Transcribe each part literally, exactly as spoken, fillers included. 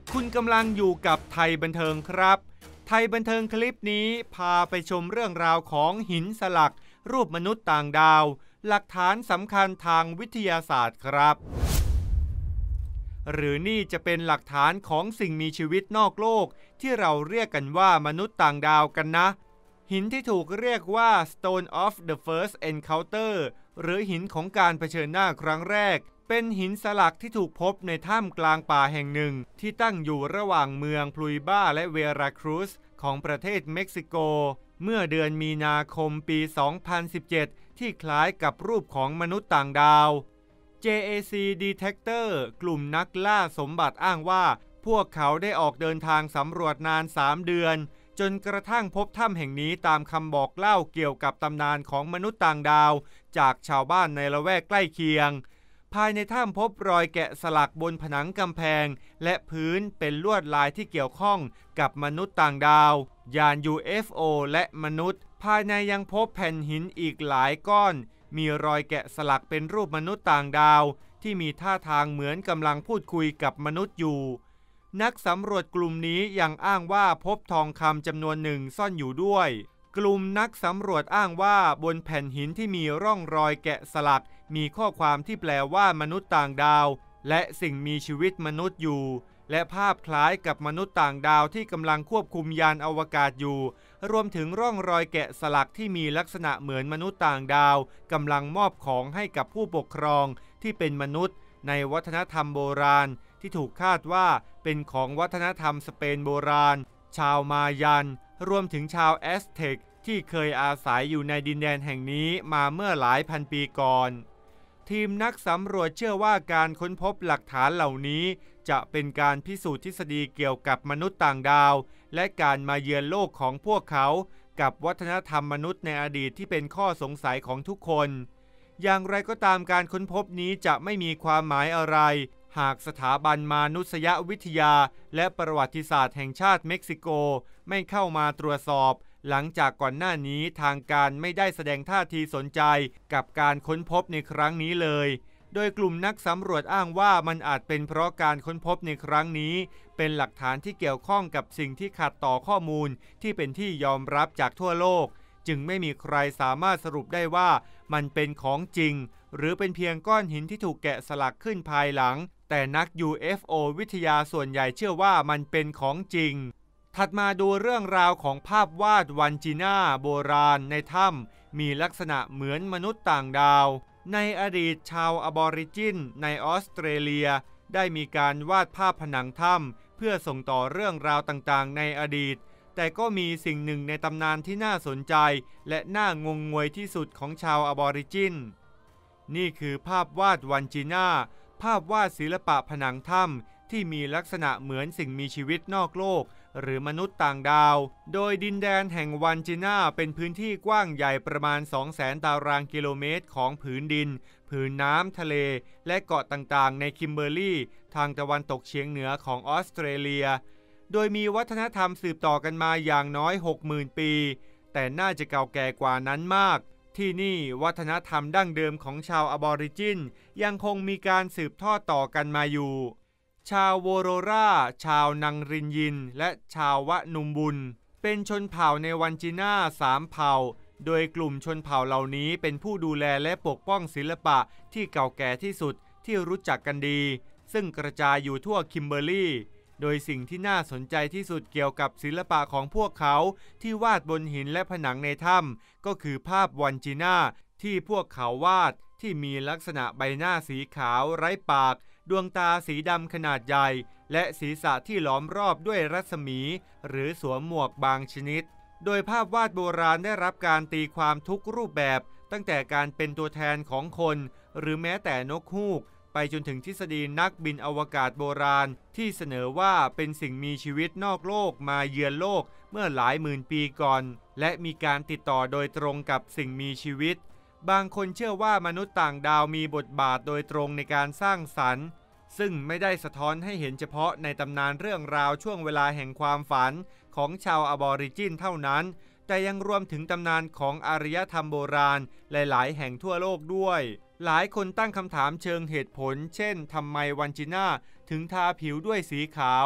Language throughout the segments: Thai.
คุณกำลังอยู่กับไทยบันเทิงครับไทยบันเทิงคลิปนี้พาไปชมเรื่องราวของหินสลักรูปมนุษย์ต่างดาวหลักฐานสำคัญทางวิทยาศาสตร์ครับหรือนี่จะเป็นหลักฐานของสิ่งมีชีวิตนอกโลกที่เราเรียกกันว่ามนุษย์ต่างดาวกันนะหินที่ถูกเรียกว่า Stone of the First Encounter หรือหินของการเผชิญหน้าครั้งแรกเป็นหินสลักที่ถูกพบในถ้ำกลางป่าแห่งหนึ่งที่ตั้งอยู่ระหว่างเมืองพลุยบ้าและเวราครูซของประเทศเม็กซิโกเมื่อเดือนมีนาคมปี สองพันสิบเจ็ด ที่คล้ายกับรูปของมนุษย์ต่างดาว เจ เอ ซี Detector กลุ่มนักล่าสมบัติอ้างว่าพวกเขาได้ออกเดินทางสำรวจนาน สาม เดือนจนกระทั่งพบถ้ำแห่งนี้ตามคำบอกเล่าเกี่ยวกับตำนานของมนุษย์ต่างดาวจากชาวบ้านในละแวกใกล้เคียงภายในถ้ำพบรอยแกะสลักบนผนังกำแพงและพื้นเป็นลวดลายที่เกี่ยวข้องกับมนุษย์ต่างดาวยาน ยู เอฟ โอ และมนุษย์ภายในยังพบแผ่นหินอีกหลายก้อนมีรอยแกะสลักเป็นรูปมนุษย์ต่างดาวที่มีท่าทางเหมือนกำลังพูดคุยกับมนุษย์อยู่นักสำรวจกลุ่มนี้ยังอ้างว่าพบทองคำจำนวนหนึ่งซ่อนอยู่ด้วยกลุ่มนักสำรวจอ้างว่าบนแผ่นหินที่มีร่องรอยแกะสลักมีข้อความที่แปลว่ามนุษย์ต่างดาวและสิ่งมีชีวิตมนุษย์อยู่และภาพคล้ายกับมนุษย์ต่างดาวที่กำลังควบคุมยานอวกาศอยู่รวมถึงร่องรอยแกะสลักที่มีลักษณะเหมือนมนุษย์ต่างดาวกำลังมอบของให้กับผู้ปกครองที่เป็นมนุษย์ในวัฒนธรรมโบราณที่ถูกคาดว่าเป็นของวัฒนธรรมสเปนโบราณชาวมายันรวมถึงชาวแอสเท็กที่เคยอาศัยอยู่ในดินแดนแห่งนี้มาเมื่อหลายพันปีก่อนทีมนักสำรวจเชื่อว่าการค้นพบหลักฐานเหล่านี้จะเป็นการพิสูจน์ทฤษฎีเกี่ยวกับมนุษย์ต่างดาวและการมาเยือนโลกของพวกเขากับวัฒนธรรมมนุษย์ในอดีตที่เป็นข้อสงสัยของทุกคนอย่างไรก็ตามการค้นพบนี้จะไม่มีความหมายอะไรหากสถาบันมานุษยวิทยาและประวัติศาสตร์แห่งชาติเม็กซิโกไม่เข้ามาตรวจสอบหลังจากก่อนหน้านี้ทางการไม่ได้แสดงท่าทีสนใจกับการค้นพบในครั้งนี้เลยโดยกลุ่มนักสำรวจอ้างว่ามันอาจเป็นเพราะการค้นพบในครั้งนี้เป็นหลักฐานที่เกี่ยวข้องกับสิ่งที่ขัดต่อข้อมูลที่เป็นที่ยอมรับจากทั่วโลกจึงไม่มีใครสามารถสรุปได้ว่ามันเป็นของจริงหรือเป็นเพียงก้อนหินที่ถูกแกะสลักขึ้นภายหลังแต่นัก ยู เอฟ โอ วิทยาส่วนใหญ่เชื่อว่ามันเป็นของจริงถัดมาดูเรื่องราวของภาพวาดวันจีน่าโบราณในถ้ำมีลักษณะเหมือนมนุษย์ต่างดาวในอดีตชาวอบอริจินในออสเตรเลียได้มีการวาดภาพผนังถ้ำเพื่อส่งต่อเรื่องราวต่างๆในอดีตแต่ก็มีสิ่งหนึ่งในตำนานที่น่าสนใจและน่างงงวยที่สุดของชาวอบอริจินนี่คือภาพวาดวันจีน่าภาพวาดศิลปะผนังถ้ำที่มีลักษณะเหมือนสิ่งมีชีวิตนอกโลกหรือมนุษย์ต่างดาวโดยดินแดนแห่งวันจีน่าเป็นพื้นที่กว้างใหญ่ประมาณ สองแสน ตารางกิโลเมตรของผืนดินผืนน้ำทะเลและเกาะต่างๆในคิมเบอร์รี่ทางตะวันตกเฉียงเหนือของออสเตรเลียโดยมีวัฒนธรรมสืบต่อกันมาอย่างน้อย หกหมื่น ปีแต่น่าจะเก่าแก่กว่านั้นมากที่นี่วัฒนธรรมดั้งเดิมของชาวอบอริจินยังคงมีการสืบทอดต่อกันมาอยู่ชาวโวโรราชาวนังรินยินและชาววะนุมบุนเป็นชนเผ่าในวันจีน่าสามเผ่าโดยกลุ่มชนเผ่าเหล่านี้เป็นผู้ดูแลและปกป้องศิลปะที่เก่าแก่ที่สุดที่รู้จักกันดีซึ่งกระจายอยู่ทั่วคิมเบอร์รี่โดยสิ่งที่น่าสนใจที่สุดเกี่ยวกับศิลปะของพวกเขาที่วาดบนหินและผนังในถ้ำก็คือภาพวันจีน่าที่พวกเขาวาดที่มีลักษณะใบหน้าสีขาวไร้ปากดวงตาสีดำขนาดใหญ่และศีรษะที่ล้อมรอบด้วยรัศมีหรือสวมหมวกบางชนิดโดยภาพวาดโบราณได้รับการตีความทุกรูปแบบตั้งแต่การเป็นตัวแทนของคนหรือแม้แต่นกฮูกไปจนถึงทฤษฎีนักบินอวกาศโบราณที่เสนอว่าเป็นสิ่งมีชีวิตนอกโลกมาเยือนโลกเมื่อหลายหมื่นปีก่อนและมีการติดต่อโดยตรงกับสิ่งมีชีวิตบางคนเชื่อว่ามนุษย์ต่างดาวมีบทบาทโดยตรงในการสร้างสรรค์ซึ่งไม่ได้สะท้อนให้เห็นเฉพาะในตำนานเรื่องราวช่วงเวลาแห่งความฝันของชาวอบอริจินเท่านั้นแต่ยังรวมถึงตำนานของอารยธรรมโบราณหลายๆแห่งทั่วโลกด้วยหลายคนตั้งคำถามเชิงเหตุผลเช่นทำไมวันจีน่าถึงทาผิวด้วยสีขาว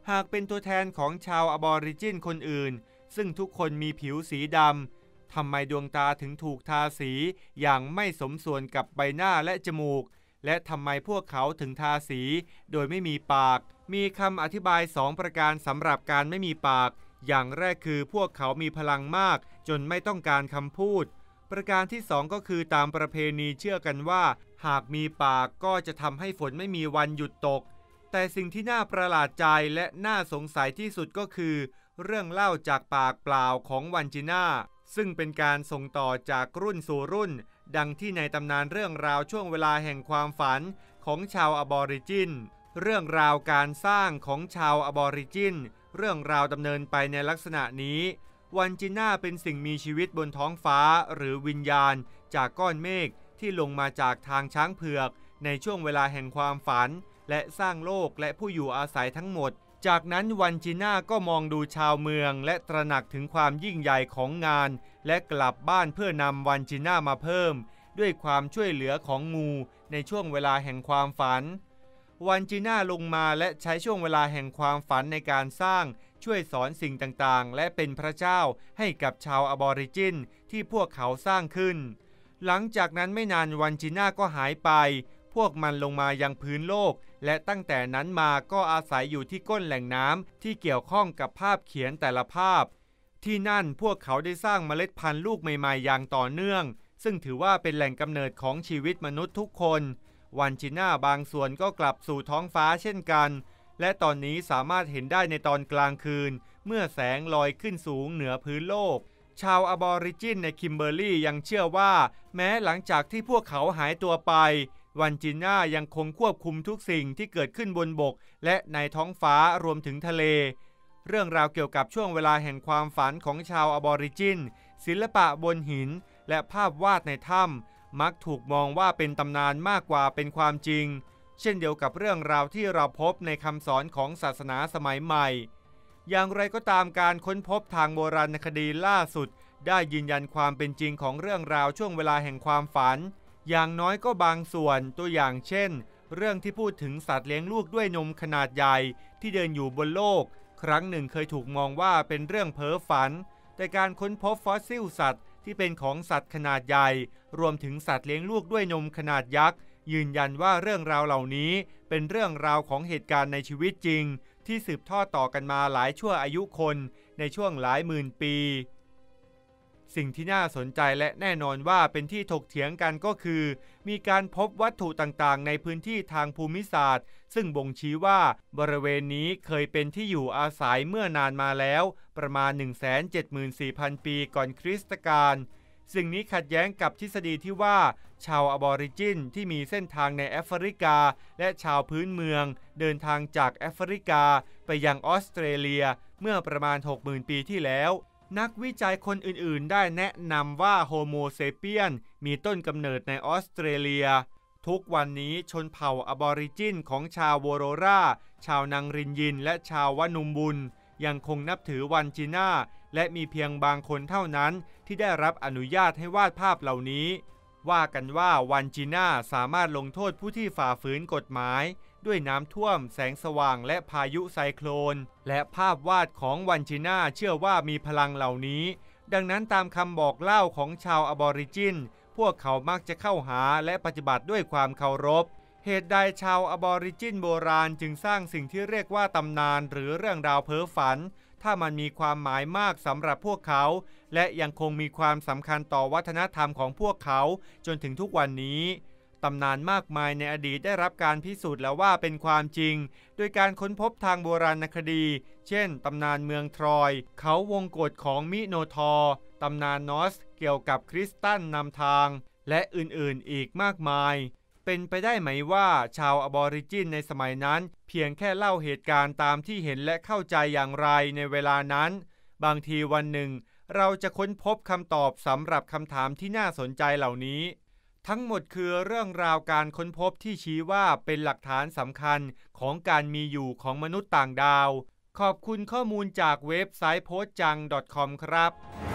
หากเป็นตัวแทนของชาวอบอริจินคนอื่นซึ่งทุกคนมีผิวสีดำทำไมดวงตาถึงถูกทาสีอย่างไม่สมส่วนกับใบหน้าและจมูกและทำไมพวกเขาถึงทาสีโดยไม่มีปากมีคำอธิบายสองประการสำหรับการไม่มีปากอย่างแรกคือพวกเขามีพลังมากจนไม่ต้องการคำพูดประการที่สองก็คือตามประเพณีเชื่อกันว่าหากมีปากก็จะทำให้ฝนไม่มีวันหยุดตกแต่สิ่งที่น่าประหลาดใจและน่าสงสัยที่สุดก็คือเรื่องเล่าจากปากเปล่าของวันจิน่าซึ่งเป็นการส่งต่อจากรุ่นสู่รุ่นดังที่ในตำนานเรื่องราวช่วงเวลาแห่งความฝันของชาวอบอริจินเรื่องราวการสร้างของชาวอบอริจินเรื่องราวดำเนินไปในลักษณะนี้วันจิน่าเป็นสิ่งมีชีวิตบนท้องฟ้าหรือวิญญาณจากก้อนเมฆที่ลงมาจากทางช้างเผือกในช่วงเวลาแห่งความฝันและสร้างโลกและผู้อยู่อาศัยทั้งหมดจากนั้นวันจิน่าก็มองดูชาวเมืองและตระหนักถึงความยิ่งใหญ่ของงานและกลับบ้านเพื่อนำวันจิน่ามาเพิ่มด้วยความช่วยเหลือของงูในช่วงเวลาแห่งความฝันวันจิน่าลงมาและใช้ช่วงเวลาแห่งความฝันในการสร้างช่วยสอนสิ่งต่างๆและเป็นพระเจ้าให้กับชาวอบอริจินที่พวกเขาสร้างขึ้นหลังจากนั้นไม่นานวันจิน่าก็หายไปพวกมันลงมายังพื้นโลกและตั้งแต่นั้นมาก็อาศัยอยู่ที่ก้นแหล่งน้ำที่เกี่ยวข้องกับภาพเขียนแต่ละภาพที่นั่นพวกเขาได้สร้างเมล็ดพันธุ์ลูกใหม่ๆอย่างต่อเนื่องซึ่งถือว่าเป็นแหล่งกำเนิดของชีวิตมนุษย์ทุกคนวันจิน่าบางส่วนก็กลับสู่ท้องฟ้าเช่นกันและตอนนี้สามารถเห็นได้ในตอนกลางคืนเมื่อแสงลอยขึ้นสูงเหนือพื้นโลกชาวอบอริจินในคิมเบอร์รี่ยังเชื่อว่าแม้หลังจากที่พวกเขาหายตัวไปวันจิน่ายังคงควบคุมทุกสิ่งที่เกิดขึ้นบนบกและในท้องฟ้ารวมถึงทะเลเรื่องราวเกี่ยวกับช่วงเวลาแห่งความฝันของชาวอบอริจินศิลปะบนหินและภาพวาดในถ้ำมักถูกมองว่าเป็นตำนานมากกว่าเป็นความจริงเช่นเดียวกับเรื่องราวที่เราพบในคำสอนของศาสนาสมัยใหม่อย่างไรก็ตามการค้นพบทางโบราณคดีล่าสุดได้ยืนยันความเป็นจริงของเรื่องราวช่วงเวลาแห่งความฝันอย่างน้อยก็บางส่วนตัวอย่างเช่นเรื่องที่พูดถึงสัตว์เลี้ยงลูกด้วยนมขนาดใหญ่ที่เดินอยู่บนโลกครั้งหนึ่งเคยถูกมองว่าเป็นเรื่องเพ้อฝันแต่การค้นพบฟอสซิลสัตว์ที่เป็นของสัตว์ขนาดใหญ่รวมถึงสัตว์เลี้ยงลูกด้วยนมขนาดยักษ์ยืนยันว่าเรื่องราวเหล่านี้เป็นเรื่องราวของเหตุการณ์ในชีวิตจริงที่สืบทอดต่อกันมาหลายชั่วอายุคนในช่วงหลายหมื่นปีสิ่งที่น่าสนใจและแน่นอนว่าเป็นที่ถกเถียงกันก็คือมีการพบวัตถุต่างๆในพื้นที่ทางภูมิศาสตร์ซึ่งบ่งชี้ว่าบริเวณนี้เคยเป็นที่อยู่อาศัยเมื่อนานมาแล้วประมาณ หนึ่งแสนเจ็ดหมื่นสี่พัน ปีก่อนคริสตกาลสิ่งนี้ขัดแย้งกับทฤษฎีที่ว่าชาวอบอริจินที่มีเส้นทางในแอฟริกาและชาวพื้นเมืองเดินทางจากแอฟริกาไปยังออสเตรเลียเมื่อประมาณ หกหมื่น ปีที่แล้วนักวิจัยคนอื่นๆได้แนะนำว่าโฮโมเซเปียนมีต้นกำเนิดในออสเตรเลียทุกวันนี้ชนเผ่าอบอริจินของชาวโวโรราชาวนังรินยินและชาววานุมบุญยังคงนับถือวันจิน่าและมีเพียงบางคนเท่านั้นที่ได้รับอนุญาตให้วาดภาพเหล่านี้ว่ากันว่าวันจิน่าสามารถลงโทษผู้ที่ฝ่าฝืนกฎหมายด้วยน้ำท่วมแสงสว่างและพายุไซโคลนและภาพวาดของวันจิน่าเชื่อว่ามีพลังเหล่านี้ดังนั้นตามคำบอกเล่าของชาวอบอริจินพวกเขามักจะเข้าหาและปฏิบัติด้วยความเคารพเหตุใดชาวอบอริจินโบราณจึงสร้างสิ่งที่เรียกว่าตำนานหรือเรื่องราวเพ้อฝันถ้ามันมีความหมายมากสำหรับพวกเขาและยังคงมีความสำคัญต่อวัฒนธรรมของพวกเขาจนถึงทุกวันนี้ตำนานมากมายในอดีตได้รับการพิสูจน์แล้วว่าเป็นความจริงโดยการค้นพบทางโบราณคดีเช่นตำนานเมืองทรอยเขาวงกฏของมิโนทอร์ตำนานนอสเกี่ยวกับคริสตันนำทางและอื่นๆอีกมากมายเป็นไปได้ไหมว่าชาวอบอริจินในสมัยนั้นเพียงแค่เล่าเหตุการณ์ตามที่เห็นและเข้าใจอย่างไรในเวลานั้นบางทีวันหนึ่งเราจะค้นพบคำตอบสำหรับคำถามที่น่าสนใจเหล่านี้ทั้งหมดคือเรื่องราวการค้นพบที่ชี้ว่าเป็นหลักฐานสำคัญของการมีอยู่ของมนุษย์ต่างดาวขอบคุณข้อมูลจากเว็บไซต์ โพสต์จัง ดอท คอม ครับ